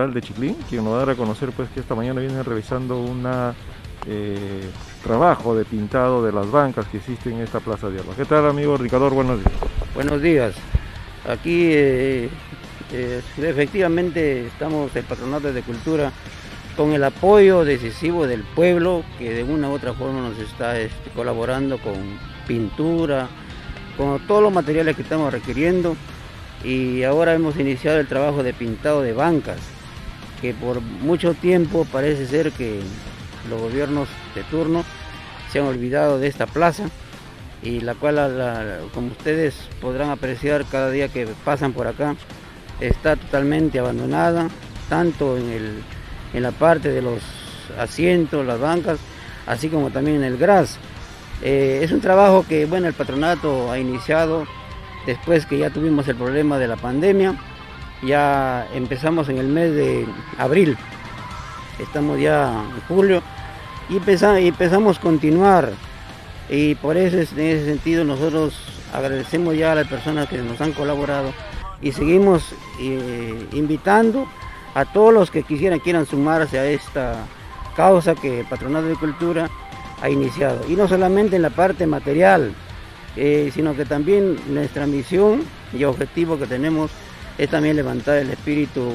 general de Chiclín, quien nos va a dar a conocer pues que esta mañana vienen realizando un trabajo de pintado de las bancas que existen en esta plaza de armas. ¿Qué tal, amigo Ricardo? Buenos días. Buenos días. Aquí efectivamente estamos el Patronato de Cultura con el apoyo decisivo del pueblo, que de una u otra forma nos está colaborando con pintura, con todos los materiales que estamos requiriendo, y ahora hemos iniciado el trabajo de pintado de bancas, que por mucho tiempo parece ser que los gobiernos de turno se han olvidado de esta plaza, y la cual, como ustedes podrán apreciar cada día que pasan por acá, está totalmente abandonada, tanto en la parte de los asientos, las bancas, así como también en el gras. Es un trabajo que, bueno, el patronato ha iniciado después que ya tuvimos el problema de la pandemia. Ya empezamos en el mes de abril, estamos ya en julio y empezamos a continuar, y por eso en ese sentido nosotros agradecemos ya a las personas que nos han colaborado y seguimos invitando a todos los que quieran sumarse a esta causa que el Patronato de Cultura ha iniciado. Y no solamente en la parte material, sino que también nuestra misión y objetivo que tenemos es también levantar el espíritu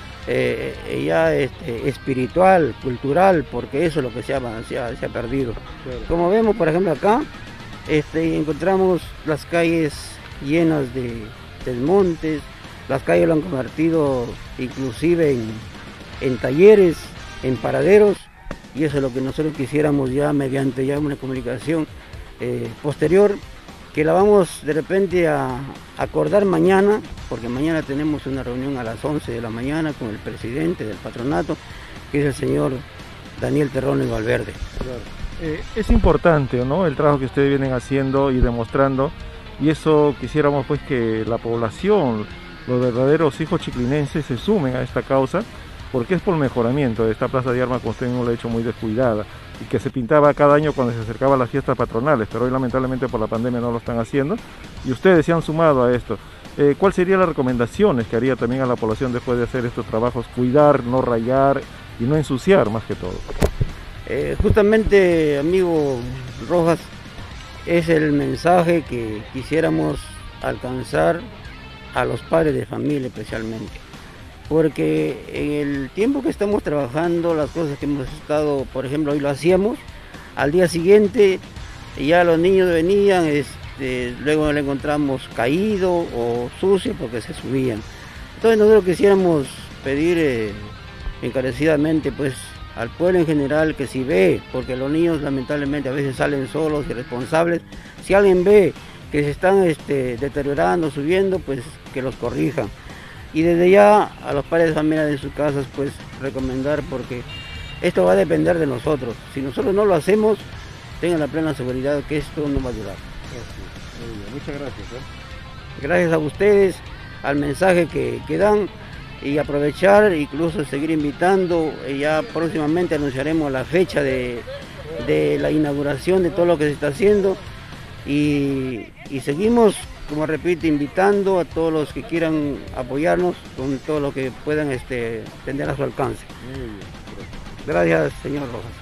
espiritual, cultural, porque eso es lo que se ha perdido. Claro. Como vemos, por ejemplo, acá encontramos las calles llenas de montes. Las calles lo han convertido inclusive en talleres, en paraderos, y eso es lo que nosotros quisiéramos ya mediante ya una comunicación posterior, que la vamos de repente a acordar mañana, porque mañana tenemos una reunión a las 11 de la mañana con el presidente del patronato, que es el señor Daniel Terrón y Valverde. Claro. Es importante, ¿no?, el trabajo que ustedes vienen haciendo y demostrando, y eso quisiéramos pues que la población, los verdaderos hijos chiclinenses, se sumen a esta causa, porque es por el mejoramiento de esta plaza de armas, como usted mismo lo ha hecho, muy descuidada, y que se pintaba cada año cuando se acercaban las fiestas patronales, pero hoy lamentablemente por la pandemia no lo están haciendo, y ustedes se han sumado a esto. ¿Cuál serían las recomendaciones que haría también a la población después de hacer estos trabajos? Cuidar, no rayar y no ensuciar más que todo. Justamente, amigo Rojas, es el mensaje que quisiéramos alcanzar a los padres de familia especialmente, porque en el tiempo que estamos trabajando, las cosas que hemos estado, por ejemplo, hoy lo hacíamos, al día siguiente ya los niños venían, luego lo encontramos caído o sucio porque se subían. Entonces nosotros quisiéramos pedir encarecidamente pues al pueblo en general que si ve, porque los niños lamentablemente a veces salen solos, irresponsables, si alguien ve que se están deteriorando, subiendo, pues que los corrijan. Y desde ya a los padres de familia de sus casas pues recomendar, porque esto va a depender de nosotros. Si nosotros no lo hacemos, tengan la plena seguridad que esto no va a ayudar. Muchas gracias. Gracias a ustedes, al mensaje que dan, y aprovechar, incluso seguir invitando. Ya próximamente anunciaremos la fecha de la inauguración de todo lo que se está haciendo, y seguimos, como repito, invitando a todos los que quieran apoyarnos con todo lo que puedan tener a su alcance. Gracias, señor Rojas.